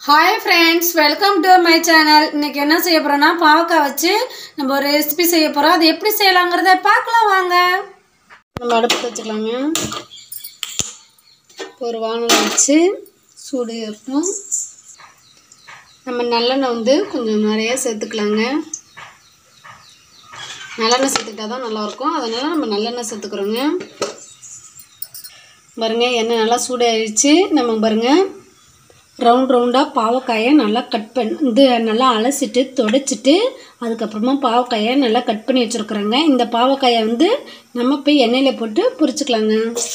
Hi friends welcome to my channel இன்னைக்கு என்ன செய்ய போறோம்னா பாவக்காய் வச்சு நம்ம ஒரு ரெசிபி செய்ய போறோம் அது எப்படி செய்யலாம்ங்கறதை பார்க்கலாம் வாங்க நம்ம அடுப்பு வச்சுக்கலாங்க ஒரு வாணலி வச்சு சூடு ஏறணும் நம்ம நல்லெண்ணெய் வந்து கொஞ்சம் நிறைய சேர்த்துக்கலாங்க நல்லெண்ணெய் சேர்த்துட்டா தான் நல்லா இருக்கும் அதனால நம்ம நல்லெண்ணெய் சேர்த்துக்கறோங்க பாருங்க எண்ணெய் நல்லா சூடாயிருச்சு நம்ம பாருங்க ரவுண்ட் ரவுண்டா பாவக்காயை நல்லா கட் பண்ணி நல்லா அலசிட்டு தொடச்சிட்டு அதுக்கு அப்புறமா பாவக்காயை நல்லா கட் பண்ணி வச்சிருக்கறேங்க இந்த பாவக்காயை வந்து நம்ம போய் எண்ணெயில போட்டு பொரிச்சுக்கலாங்க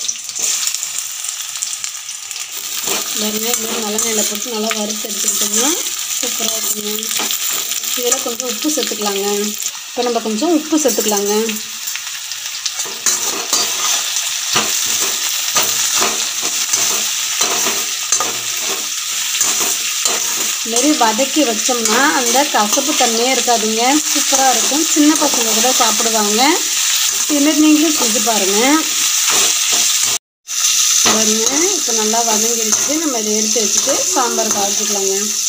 பாருங்க இது நல்லெண்ணெயில போட்டு நல்லா வறுத்து எடுத்துக்கிட்டோம்னா சூப்பரா இருக்குங்க இதெல்லாம் கொஞ்சம் உப்பு சேர்த்துக்கலாங்க இப்போ நம்ம கொஞ்சம் உப்பு சேர்த்துக்கலாங்க मेरी வதக்கி வச்சோம்னா அந்த கசப்பு தன்மையே இருக்காதுங்க சூப்பரா இருக்கும் சின்ன பசங்க கூட சாப்பிடுவாங்க இதே நீங்களும் செஞ்சு பாருங்க பாருங்க இப்போ நல்லா வதங்கிடுச்சு நம்ம இதை எடுத்து வச்சுட்டு சாம்பார் காய்ச்சிக்கலாங்க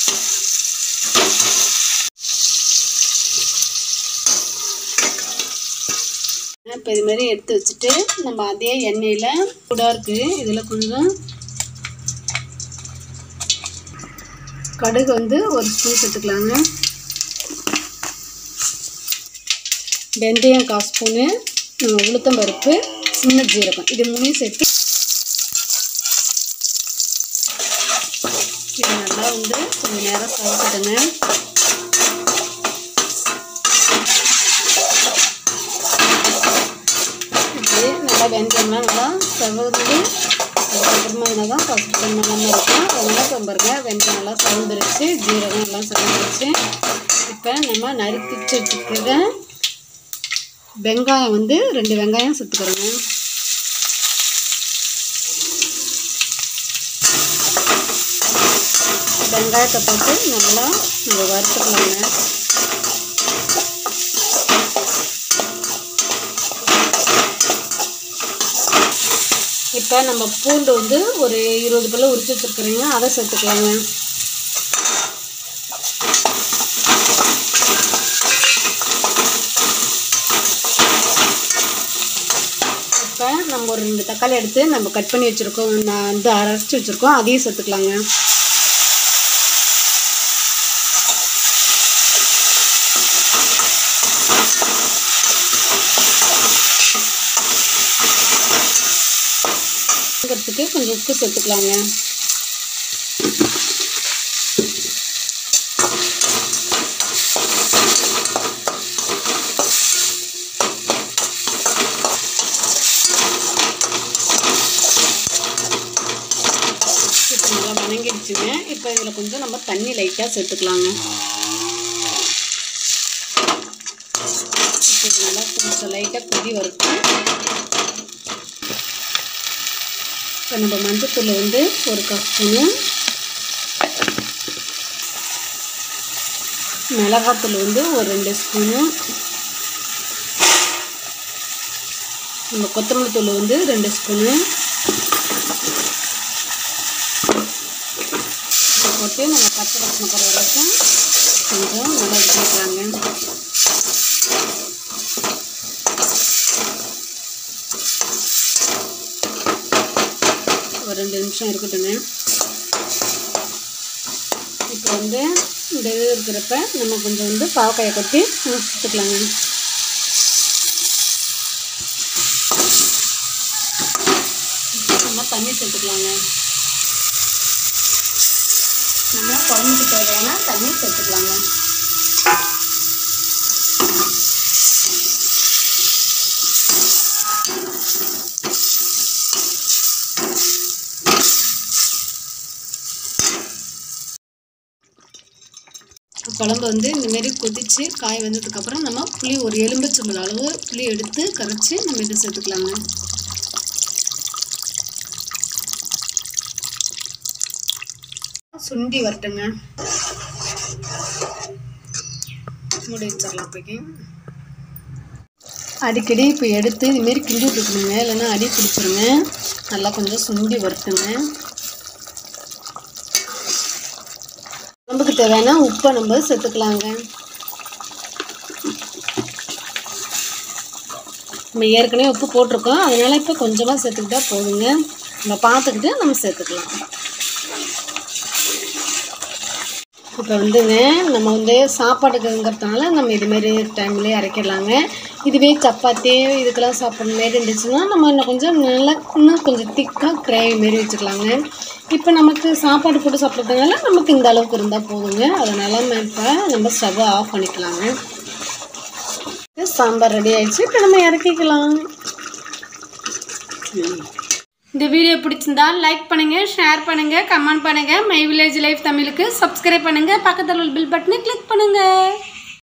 இப்போ இது மாதிரி எடுத்து வச்சுட்டு நம்ம அதே எண்ணெயில சூடா இருக்கு இதுல கொஞ்சம் கடுகு வந்து ஒரு ஸ்பூன் சேர்த்துக்கலாங்க வெந்தயம் 1/4 ஸ்பூனு உளுத்தம் பருப்பு சின்ன ஜீரகம் இது மூணையும் சேர்த்து இது நல்லா வந்து கொஞ்சம் நேரம் சமைச்சிடுங்க இப்படி நல்லா வெந்தயம்லாம் நல்லா செவந்து அதுக்கப்புறமா தான் ஃபஸ்ட் பண்ணாமல் இருக்கும் அதனால பாருங்க வெந்தயம் நல்லா சவுந்துருச்சு ஜீரகம் எல்லாம் சவுந்துருச்சு இப்போ நம்ம நறுக்கிச்சு வச்சுக்கிற வெங்காயம் வந்து 2 வெங்காயம் சேர்த்துக்கிறோங்க வெங்காயத்தை போட்டு நல்லா நம்ம வறுத்துக்கலாங்க இப்போ நம்ம பூண்டு வந்து ஒரு 20 பல்ல உரிச்சு வச்சிருக்கறீங்க அதை சேர்த்துக்கலாங்க இப்போ நம்ம ஒரு 2 தக்காளி எடுத்து நம்ம கட் பண்ணி வச்சிருக்கோம் நான் வந்து அரைச்சு வச்சிருக்கோம் அதையும் சேர்த்துக்கலாங்க கொஞ்சம் உப்பு சேர்த்துக்கலாங்க இப்போ நல்லா வணங்கிடுச்சுங்க இப்போ இதில் கொஞ்சம் நம்ம தண்ணி லைட்டாக சேர்த்துக்கலாங்க இப்போ நல்லா கொஞ்சம் லைட்டாக கொதி வரும் இப்போ நம்ம மஞ்சத்தூள் வந்து ஒரு 1/4 ஸ்பூனு மிளகாத்தூள் வந்து ஒரு 2 ஸ்பூனு நம்ம கொத்தமல்லி தூள் வந்து 2 ஸ்பூனு போட்டு நம்ம பச்சை வாசனை போகிற வரைக்கும் கொஞ்சம் நல்லா வச்சுக்கலாங்க ஒரு 2 நிமிஷம் இருக்கட்டுங்க இப்போ வந்து இந்த இது இருக்கிறப்ப நம்ம கொஞ்சம் வந்து பாவக்காயை கொட்டி சுற்றுக்கலாங்க நம்ம தண்ணி சேர்த்துக்கலாங்க நம்ம குழம்புக்கு தேவையான தண்ணி சேர்த்துக்கலாங்க குழம்பு வந்து இந்தமாரி கொதித்து காய் வந்ததுக்கப்புறம் நம்ம புளி ஒரு எலும்புச்சம்பழ அளவு புளி எடுத்து கரைச்சி நம்ம இதை சேர்த்துக்கலாங்க சுண்டி வரட்டுங்க மூடி வச்சிடலாம் அப்போக்கி அடிக்கடி இப்போ எடுத்து இதுமாரி கிண்டி விட்டுக்கணுங்க இல்லைன்னா அடி பிடிச்சிருங்க நல்லா கொஞ்சம் சுண்டி வரட்டுங்க நமக்கு தேவையான உப்பை நம்ம சேர்த்துக்கலாங்க. நம்ம ஏற்கனவே உப்பு போட்டிருக்கோம், அதனால் இப்போ கொஞ்சமாக சேர்த்துக்கிட்டா போதுங்க. நம்ம பார்த்துக்கிட்டு நம்ம சேர்த்துக்கலாம். இப்போ வந்துங்க நம்ம சாப்பாட்டுக்குங்கிறதுனால நம்ம இதுமாரி டைம்லேயே அரைக்கிடலாங்க. இதுவே சப்பாத்தி இதுக்கெல்லாம் சாப்பிட்ற மாரி இருந்துச்சுன்னா நம்ம இன்னும் கொஞ்சம் திக்காக கிரேவி மாரி வச்சுக்கலாங்க. இப்போ நமக்கு சாப்பாடு போட்டு சாப்பிட்றதுனால நமக்கு இந்த அளவுக்கு இருந்தால் போதுங்க. அதனால் இப்போ நம்ம ஸ்டவ்வை ஆஃப் பண்ணிக்கலாங்க. சாம்பார் ரெடி ஆகிடுச்சு. இப்போ நம்ம இறக்கிக்கலாம். இந்த வீடியோ பிடிச்சிருந்தா லைக் பண்ணுங்கள், ஷேர் பண்ணுங்கள், கமெண்ட் பண்ணுங்கள். மை வில்லேஜ் லைஃப் தமிழுக்கு சப்ஸ்கிரைப் பண்ணுங்கள். பக்கத்தில் உள்ள பெல் பட்டனை கிளிக் பண்ணுங்கள்.